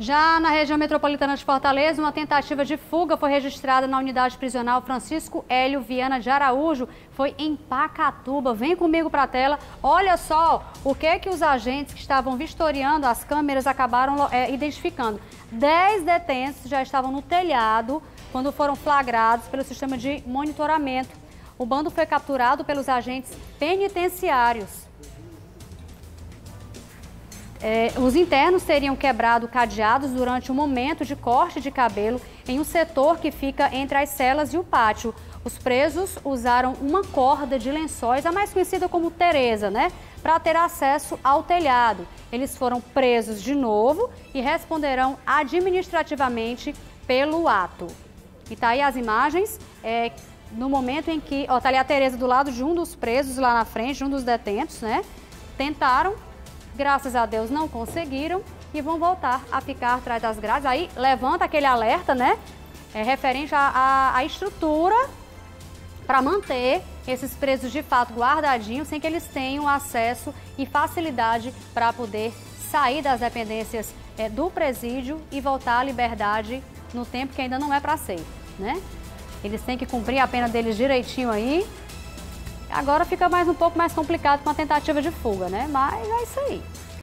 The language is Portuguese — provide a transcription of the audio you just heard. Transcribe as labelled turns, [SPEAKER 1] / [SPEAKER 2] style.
[SPEAKER 1] Já na região metropolitana de Fortaleza, uma tentativa de fuga foi registrada na unidade prisional Francisco Hélio Viana de Araújo, foi em Pacatuba. Vem comigo para a tela. Olha só o que os agentes que estavam vistoriando as câmeras acabaram identificando. 10 detentos já estavam no telhado quando foram flagrados pelo sistema de monitoramento. O bando foi capturado pelos agentes penitenciários. Os internos teriam quebrado cadeados durante um momento de corte de cabelo em um setor que fica entre as celas e o pátio. Os presos usaram uma corda de lençóis, a mais conhecida como Tereza, para ter acesso ao telhado. Eles foram presos de novo e responderão administrativamente pelo ato. E tá aí as imagens, no momento em que, tá ali a Tereza do lado de um dos presos lá na frente, de um dos detentos, tentaram. Graças a Deus não conseguiram e vão voltar a ficar atrás das grades. Aí levanta aquele alerta, referente à estrutura para manter esses presos de fato guardadinhos, sem que eles tenham acesso e facilidade para poder sair das dependências do presídio e voltar à liberdade no tempo que ainda não é para ser, Eles têm que cumprir a pena deles direitinho aí. Agora fica um pouco mais complicado com a tentativa de fuga, mas é isso aí.